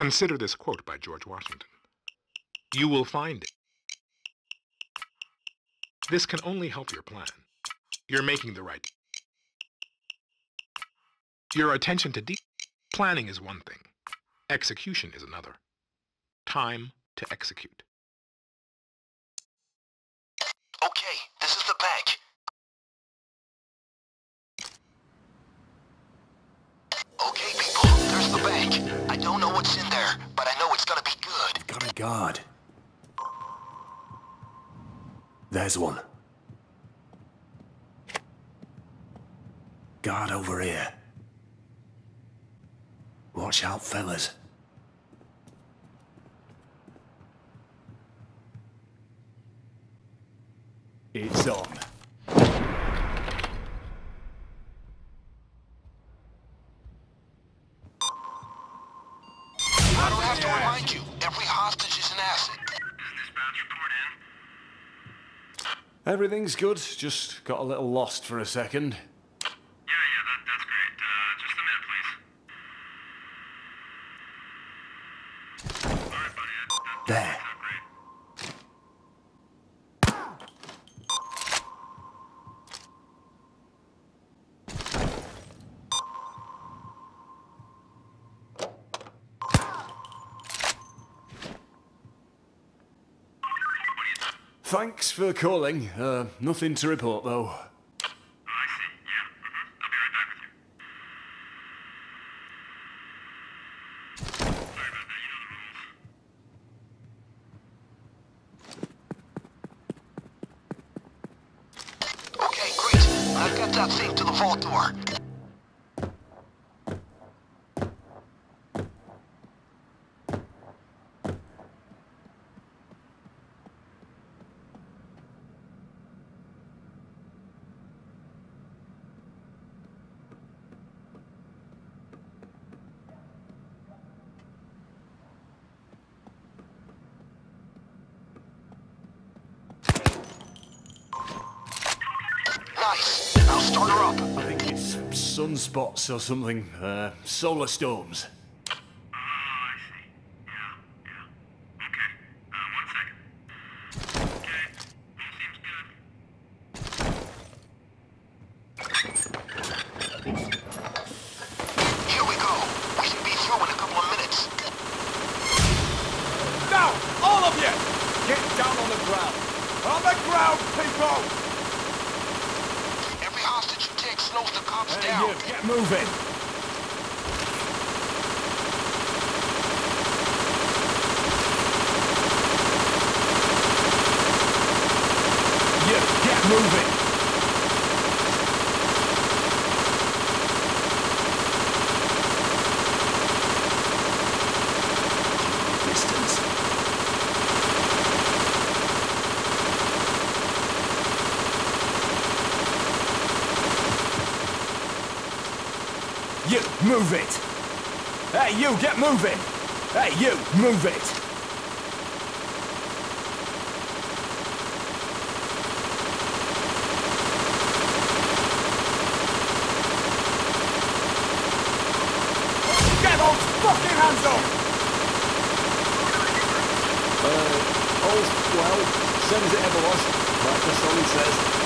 Consider this quote by George Washington. You will find it. This can only help your plan. You're making the right. Your attention to planning is one thing. Execution is another. Time to execute. Okay, this is the bank. Okay, people, there's the bank. I don't know what's in there, but I know it's gonna be good. Got a guard. There's one. Guard over here. Watch out, fellas. It's on. I don't have to remind you, every hostage is an asset. Dispatch report in. Everything's good, just got a little lost for a second. Yeah, that's great. Just a minute, please. Alright, buddy. There. That's great. Thanks for calling. Nothing to report, though. Oh, I see. Yeah. I'll be right back with you. Sorry about that. You know the rules. Okay, great. I've got that thing to the vault door. Nice. Now start her up. I think it's sunspots or something. Solar storms. Oh, I see. Yeah. Okay. 1 second. Okay. All seems good. Here we go. We should be through in a couple of minutes. Down! All of you! Get down on the ground! On the ground, people! Every hostage you take slows the cops Hey, down. you, get moving! You, get moving! Distance. You, move it! Hey, you, get moving! Hey, you, move it! Get those fucking hands up! All's well, same as it ever was, like the song says.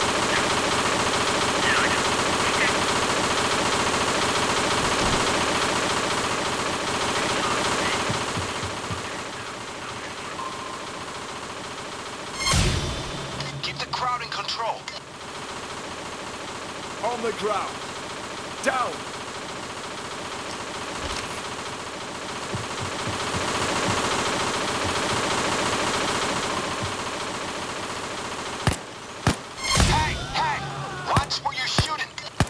Keep the crowd in control. On the ground. Down. Hey! Watch where you're shooting.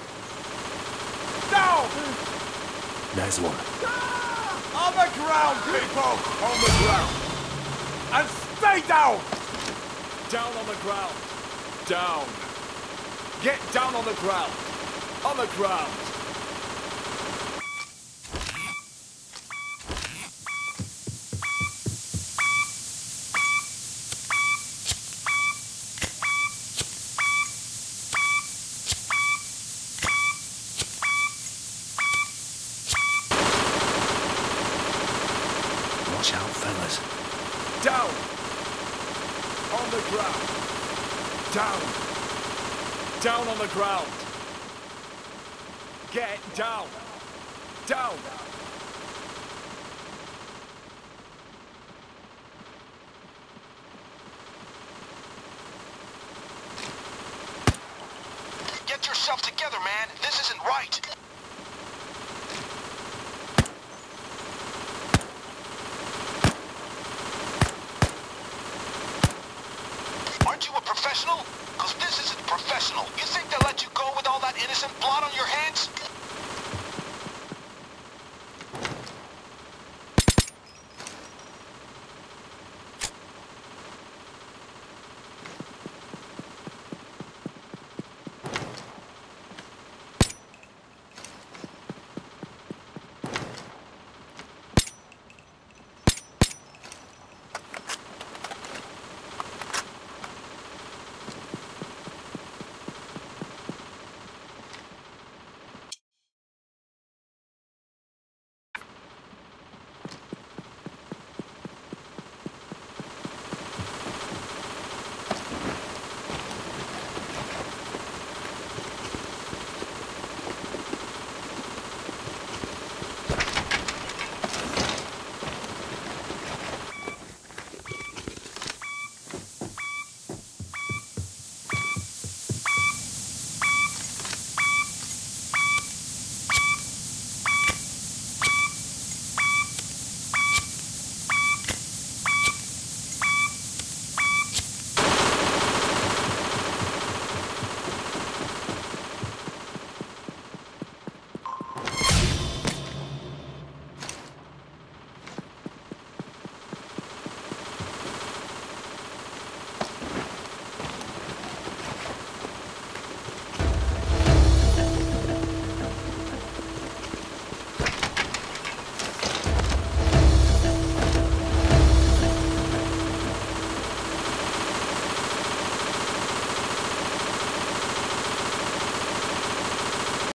Down! There's one. On the ground, people! On the ground. And stay down! Down on the ground. Down. Get down on the ground. On the ground. Watch out, fellas. Down! On the ground! Down! Down on the ground! Get down! Down! Get yourself together, man. This isn't right.